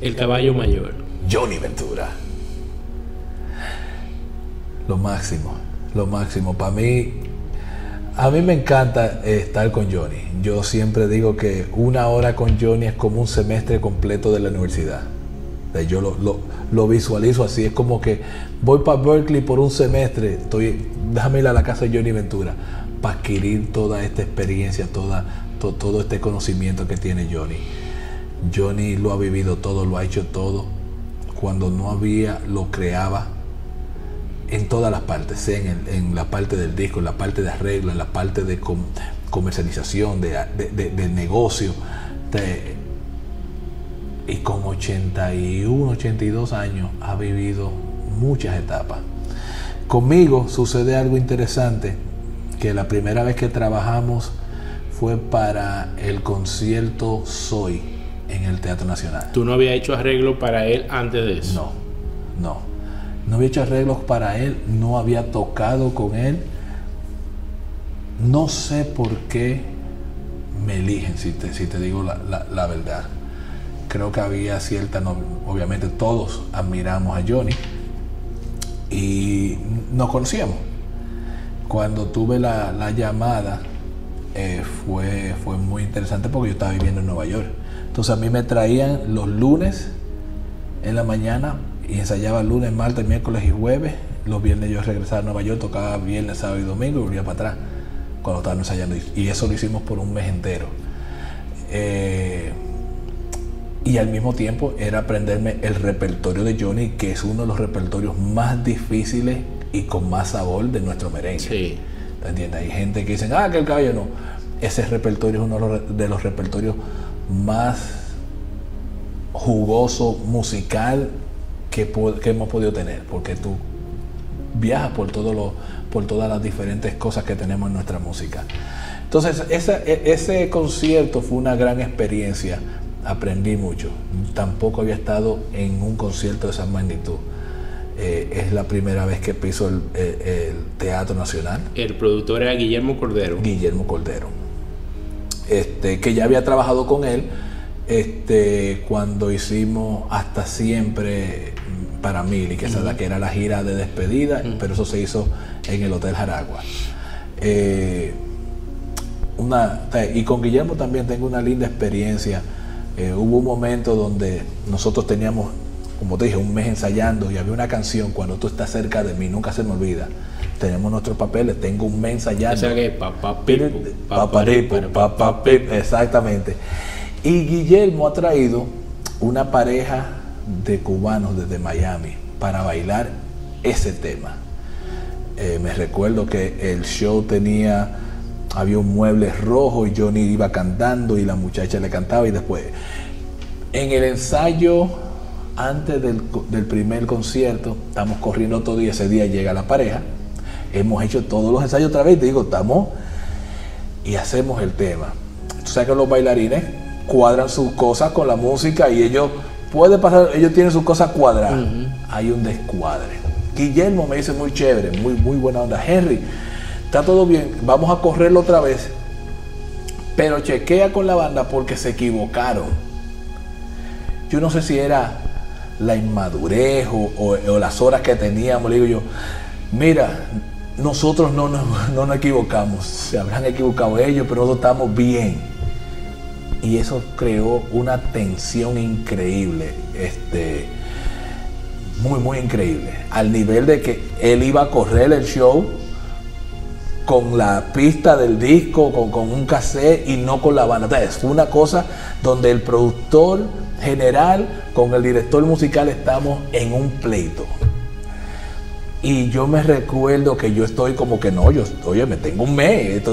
El caballo mayor. Johnny Ventura. Lo máximo, lo máximo. Para mí, a mí me encanta estar con Johnny. Yo siempre digo que 1 hora con Johnny es como un semestre completo de la universidad. Yo lo visualizo así, es como que voy para Berkeley por un semestre, déjame ir a la casa de Johnny Ventura para adquirir toda esta experiencia, todo este conocimiento que tiene Johnny. Johnny lo ha vivido todo, lo ha hecho todo. Cuando no había, lo creaba en todas las partes, sea en la parte del disco, en la parte de arreglo, en la parte de comercialización, de negocio. Y con 81, 82 años ha vivido muchas etapas. Conmigo sucede algo interesante, que la primera vez que trabajamos fue para el concierto Soy en el Teatro Nacional. ¿Tú no habías hecho arreglo para él antes de eso? No había hecho arreglos para él, no había tocado con él. No sé por qué me eligen, si te digo la verdad. Creo que había obviamente todos admiramos a Johnny y nos conocíamos. Cuando tuve la llamada fue muy interesante porque yo estaba viviendo en Nueva York. Entonces a mí me traían los lunes en la mañana y ensayaba lunes, martes, miércoles y jueves. Los viernes yo regresaba a Nueva York, tocaba viernes, sábado y domingo y volvía para atrás cuando estábamos ensayando. Y eso lo hicimos por un mes entero. Y al mismo tiempo era aprenderme el repertorio de Johnny, que es uno de los repertorios más difíciles y con más sabor de nuestro merengue. Sí. ¿Te entiendes? Hay gente que dice, que el caballo no. Ese repertorio es uno de los repertorios más jugoso, musical que hemos podido tener, porque tú viajas por todas las diferentes cosas que tenemos en nuestra música. Entonces ese concierto fue una gran experiencia. Aprendí mucho. Tampoco había estado en un concierto de esa magnitud. Es la primera vez que piso el Teatro Nacional. El productor era Guillermo Cordero. Guillermo Cordero. Que ya había trabajado con él cuando hicimos Hasta Siempre para Mili, que era la gira de despedida, pero eso se hizo en el Hotel Jaragua. Y con Guillermo también tengo una linda experiencia. Hubo un momento donde nosotros teníamos, como te dije, un mes ensayando y había una canción, Cuando tú estás cerca de mí, nunca se me olvida. Tenemos nuestros papeles, tengo un mes ensayando. O sea que papá pipo, exactamente. Y Guillermo ha traído una pareja de cubanos desde Miami para bailar ese tema. Me recuerdo que el show había un mueble rojo y Johnny iba cantando y la muchacha le cantaba, y después en el ensayo antes del primer concierto estamos corriendo todo y ese día llega la pareja. Hemos hecho todos los ensayos otra vez, te digo, estamos y hacemos el tema. Tú sabes que los bailarines cuadran sus cosas con la música y ellos tienen sus cosas cuadradas. Hay un descuadre. Guillermo me dice muy chévere, muy buena onda: Henry, está todo bien, vamos a correrlo otra vez, pero chequea con la banda porque se equivocaron. Yo no sé si era la inmadurez o las horas que teníamos. Le digo yo, mira, nosotros no nos equivocamos, se habrán equivocado ellos, pero nosotros estamos bien. Y eso creó una tensión increíble, muy increíble, al nivel de que él iba a correr el show con la pista del disco, con un cassette y no con la banda. Entonces, fue una cosa donde el productor general con el director musical estamos en un pleito. Y yo me recuerdo que yo estoy como que me tengo un mes.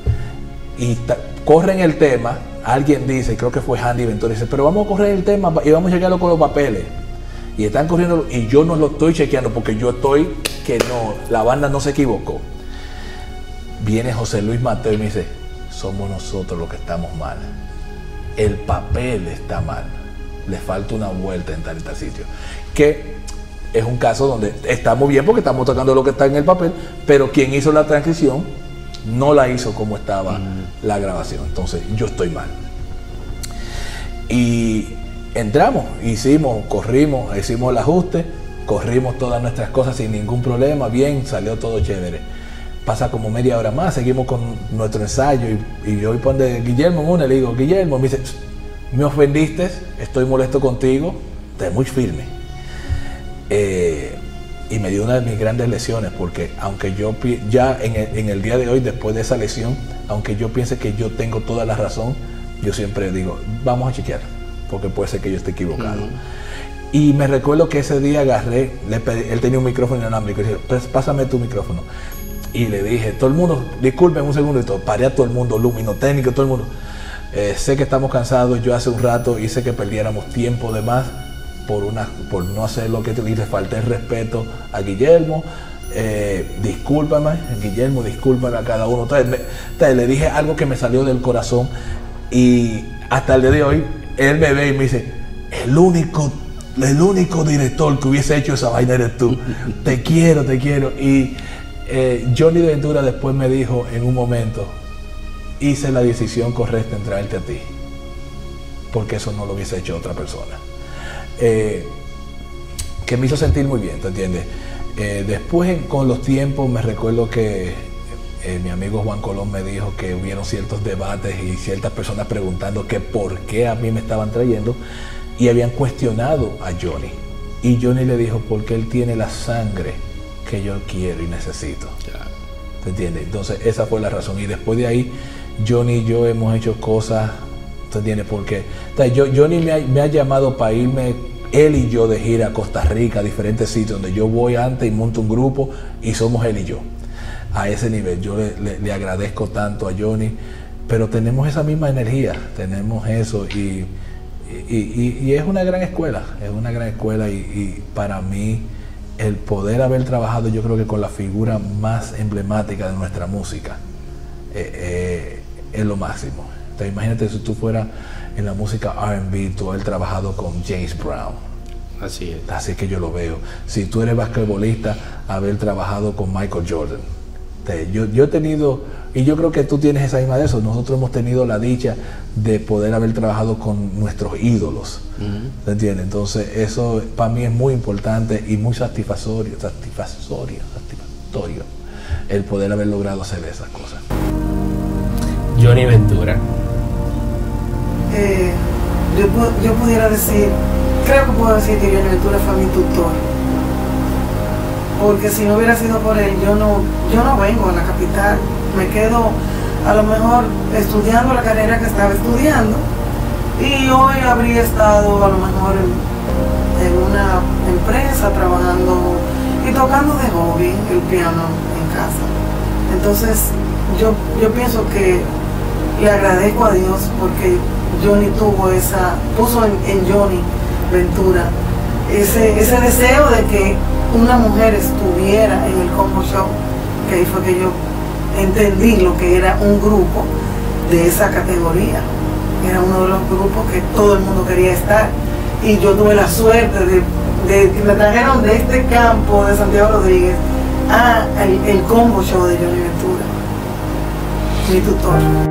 Corren el tema, alguien dice, creo que fue Handy Ventura, dice, pero vamos a correr el tema y vamos a chequearlo con los papeles. Y están corriendo y yo no lo estoy chequeando porque yo estoy que no, la banda no se equivocó. Viene José Luis Mateo y me dice, somos nosotros los que estamos mal. El papel está mal. Le falta una vuelta en tal y tal sitio. Que es un caso donde estamos bien porque estamos tocando lo que está en el papel, pero quien hizo la transcripción no la hizo como estaba la grabación. Entonces yo estoy mal. Y entramos, corrimos, hicimos el ajuste, corrimos todas nuestras cosas sin ningún problema, bien, salió todo chévere. Pasa como media hora más, seguimos con nuestro ensayo y yo voy por donde Guillermo Muna, le digo, Guillermo, me dice, me ofendiste, estoy molesto contigo, estás muy firme. Y me dio una de mis grandes lesiones, porque aunque yo ya en el día de hoy, después de esa lesión, aunque yo piense que yo tengo toda la razón, yo siempre digo, vamos a chequear, porque puede ser que yo esté equivocado. Y me recuerdo que ese día agarré, él tenía un micrófono inalámbrico, y dije, pásame tu micrófono. Y le dije, todo el mundo, disculpen un segundo y todo, paré a todo el mundo, luminotécnico, todo el mundo. Sé que estamos cansados, yo hace un rato hice que perdiéramos tiempo de más por no hacer lo que te dije, falté el respeto a Guillermo, discúlpame, Guillermo, discúlpame a cada uno. Entonces, le dije algo que me salió del corazón y hasta el día de hoy, él me ve y me dice, el único director que hubiese hecho esa vaina eres tú, te quiero. Y Johnny Ventura después me dijo en un momento, hice la decisión correcta en traerte a ti, porque eso no lo hubiese hecho otra persona. Que me hizo sentir muy bien, ¿te entiendes? Después con los tiempos me recuerdo que mi amigo Juan Colón me dijo que hubieron ciertos debates y ciertas personas preguntando que por qué a mí me estaban trayendo y habían cuestionado a Johnny. Y Johnny le dijo, porque él tiene la sangre que yo quiero y necesito. ¿Te entiendes? Entonces esa fue la razón. Y después de ahí, Johnny y yo hemos hecho cosas, ¿te entiendes? Porque Johnny me ha llamado para irme, él y yo, de gira a Costa Rica, a diferentes sitios donde yo voy antes y monto un grupo y somos él y yo. A ese nivel, yo le agradezco tanto a Johnny, pero tenemos esa misma energía, tenemos eso y es una gran escuela, y para mí el poder haber trabajado, yo creo que con la figura más emblemática de nuestra música, es lo máximo. Entonces, imagínate si tú fueras en la música R&B, tú haber trabajado con James Brown. Así es. Así que yo lo veo. Si tú eres basquetbolista, haber trabajado con Michael Jordan. Yo he tenido, y yo creo que tú tienes esa misma de eso, nosotros hemos tenido la dicha de poder haber trabajado con nuestros ídolos. ¿Te entiendes? Entonces eso para mí es muy importante y muy satisfactorio el poder haber logrado hacer esas cosas. Johnny Ventura. Yo pudiera decir, creo que puedo decir que Johnny Ventura fue mi tutor, porque si no hubiera sido por él, yo no vengo a la capital, me quedo a lo mejor estudiando la carrera que estaba estudiando y hoy habría estado a lo mejor en una empresa trabajando y tocando de hobby el piano en casa. Entonces yo pienso que le agradezco a Dios porque Johnny puso en Johnny Ventura ese deseo de que una mujer estuviera en el Combo Show, que ahí fue que yo entendí lo que era un grupo de esa categoría. Era uno de los grupos que todo el mundo quería estar y yo tuve la suerte de que me trajeron de este campo de Santiago Rodríguez a el Combo Show de Johnny Ventura, mi tutor.